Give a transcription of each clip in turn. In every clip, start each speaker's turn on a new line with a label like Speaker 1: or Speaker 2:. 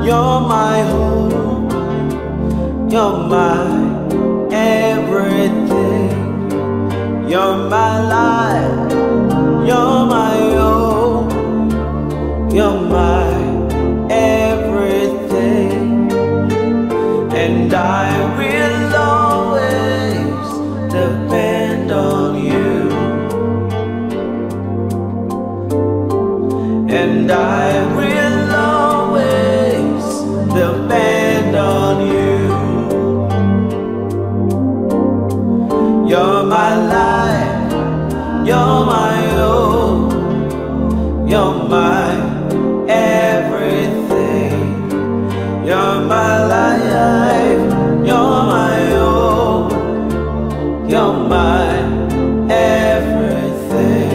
Speaker 1: You're my home, you're my everything. You're my life, you're my own. You're my everything. And I will always depend on you. And I will always depend on you. You're my life, you're my own. You're my everything. You're my life, you're my own. You're my everything.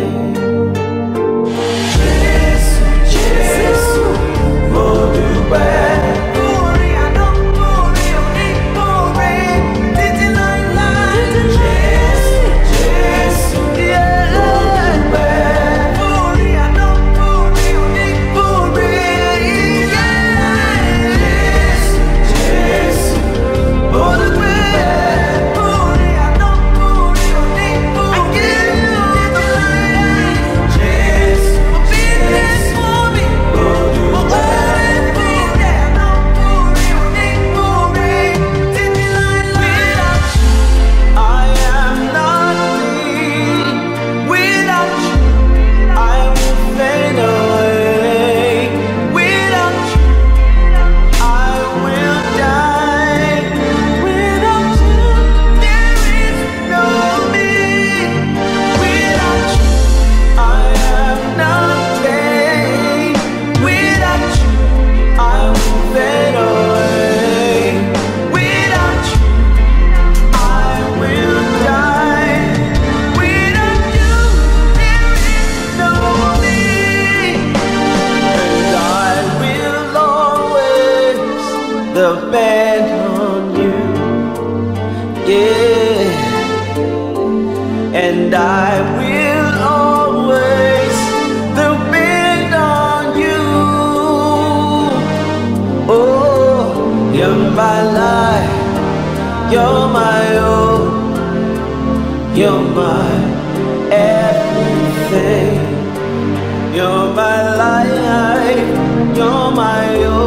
Speaker 1: Depend on you, yeah. And I will always depend on you. Oh, you're my life, you're my own. You're my everything. You're my life, you're my own.